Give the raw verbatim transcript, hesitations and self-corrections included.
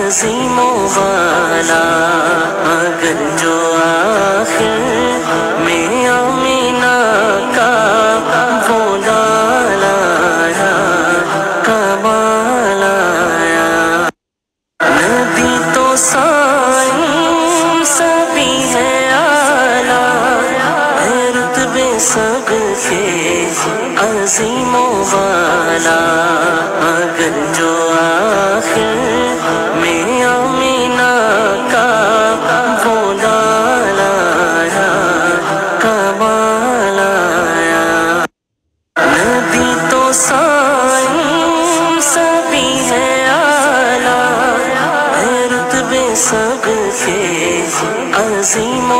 عظیموں والا، اگر جو آخر میں آمینہ کا وہ لال آیا، کمال آیا۔ نبی تو سائن سبھی ہے اعلیٰ، ہے رتبے سب کے عظیموں والا، اگر جو آخر میں آمینہ کا وہ لال آیا، کمال آیا۔ نبی تو سائن سبھی ہے اعلیٰ، ہے رتبے سب کے عظیموں